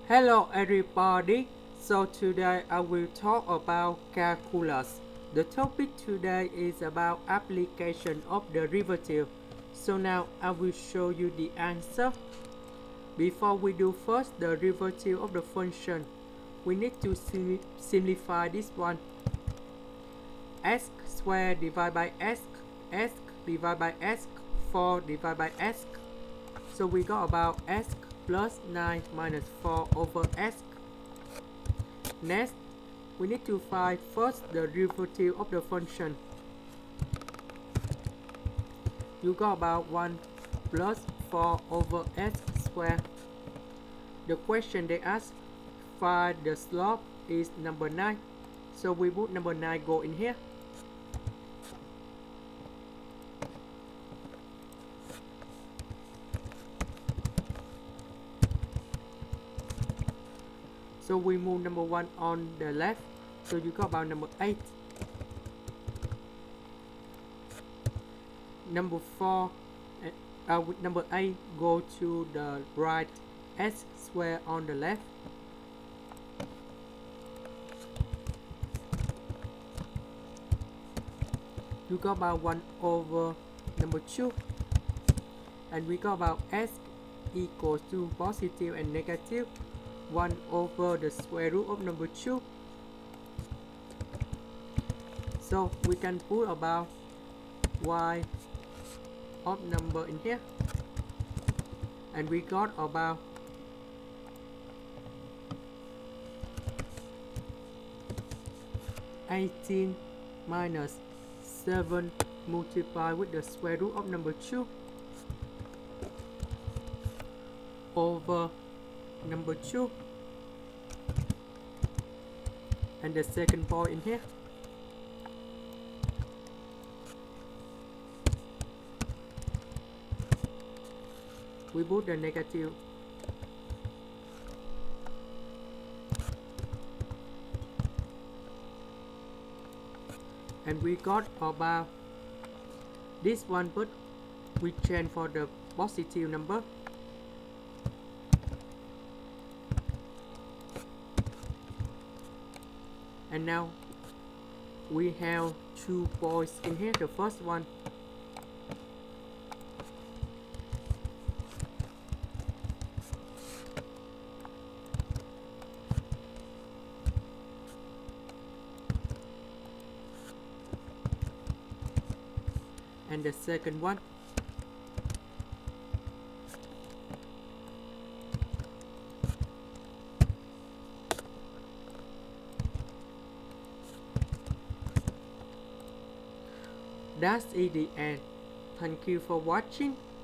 Hello everybody, so today I will talk about calculus. The topic today is about application of derivative. So now I will show you the answer. Before we do first the derivative of the function, we need to simplify this one. S squared divided by S divided by S, 4 divided by S. So we got about S plus 9 minus 4 over S. Next, we need to find first the derivative of the function. You got about 1 plus 4 over S squared. The question they ask, find the slope is number 9. So we put number 9 go in here. So we move number 1 on the left. So you got about number 8. Number 4, with number 8 go to the right. S squared on the left. You got about 1 over number 2. And we got about S equals to positive and negative 1 over the square root of number 2. So we can put about y of number in here. And we got about (18) minus 7 multiplied with the square root of number 2 over number 2, and the second point in here. We put the negative. And we got about this one, but we change for the positive number. And now we have 2 points in here. The first one, and the second one. That's the end. Thank you for watching.